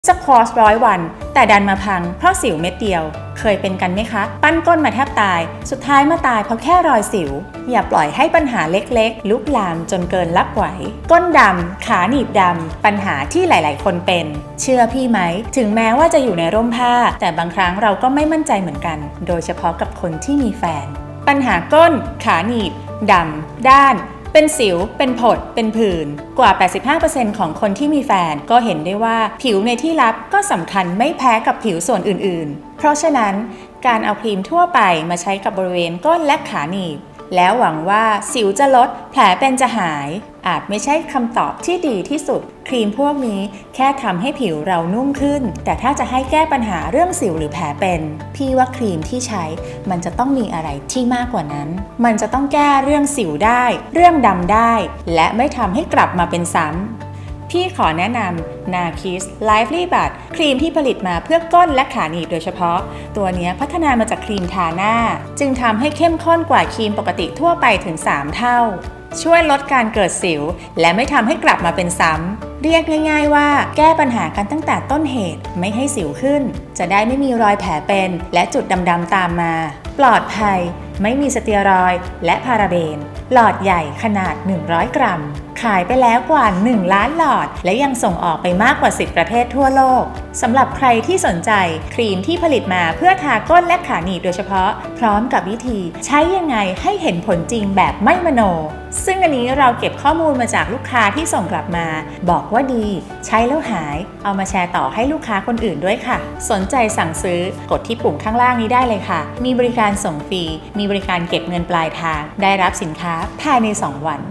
สควอช100 วันแต่ดันมาพังเพราะสิวเม็ดเดียวเคยเป็นกันไหมคะปั้นก้นมาแทบตายสุดท้ายมาตายเพราะแค่รอยสิวอย่าปล่อยให้ปัญหาเล็กๆลุกลามจนเกินรับไหวก้นดำขาหนีบดำปัญหาที่หลายๆคนเป็นเชื่อพี่ไหมถึงแม้ว่าจะอยู่ในร่มผ้าแต่บางครั้งเราก็ไม่มั่นใจเหมือนกันโดยเฉพาะกับคนที่มีแฟนปัญหาก้นขาหนีบดำด้านเป็นสิวเป็นผดเป็นผื่นกว่า 85% ของคนที่มีแฟนก็เห็นได้ว่าผิวในที่ลับก็สำคัญไม่แพ้กับผิวส่วนอื่นๆเพราะฉะนั้นการเอาครีมทั่วไปมาใช้กับบริเวณก้นและขาหนีบแล้วหวังว่าสิวจะลดแผลเป็นจะหายอาจไม่ใช่คำตอบที่ดีที่สุดครีมพวกนี้แค่ทำให้ผิวเรานุ่มขึ้นแต่ถ้าจะให้แก้ปัญหาเรื่องสิวหรือแผลเป็นพี่ว่าครีมที่ใช้มันจะต้องมีอะไรที่มากกว่านั้นมันจะต้องแก้เรื่องสิวได้เรื่องดำได้และไม่ทำให้กลับมาเป็นซ้ำพี่ขอแนะนำ NARKISS Lively Bud ครีมที่ผลิตมาเพื่อก้นและขาหนีบโดยเฉพาะตัวนี้พัฒนามาจากครีมทาหน้าจึงทำให้เข้มข้นกว่าครีมปกติทั่วไปถึง3 เท่าช่วยลดการเกิดสิวและไม่ทำให้กลับมาเป็นซ้ำเรียกง่ายๆว่าแก้ปัญหากันตั้งแต่ต้นเหตุไม่ให้สิวขึ้นจะได้ไม่มีรอยแผลเป็นและจุดดำๆตามมาปลอดภัยไม่มีสเตียรอยด์และพาราเบนหลอดใหญ่ขนาด100 กรัมขายไปแล้วกว่า1 ล้านหลอดและยังส่งออกไปมากกว่า10 ประเทศทั่วโลกสำหรับใครที่สนใจครีมที่ผลิตมาเพื่อทาก้นและขาหนีบโดยเฉพาะพร้อมกับวิธีใช้ยังไงให้เห็นผลจริงแบบไม่มโนซึ่งอันนี้เราเก็บข้อมูลมาจากลูกค้าที่ส่งกลับมาบอกว่าดีใช้แล้วหายเอามาแชร์ต่อให้ลูกค้าคนอื่นด้วยค่ะสนใจสั่งซื้อกดที่ปุ่มข้างล่างนี้ได้เลยค่ะมีบริการส่งฟรีมีบริการเก็บเงินปลายทางได้รับสินค้าภายใน2 วัน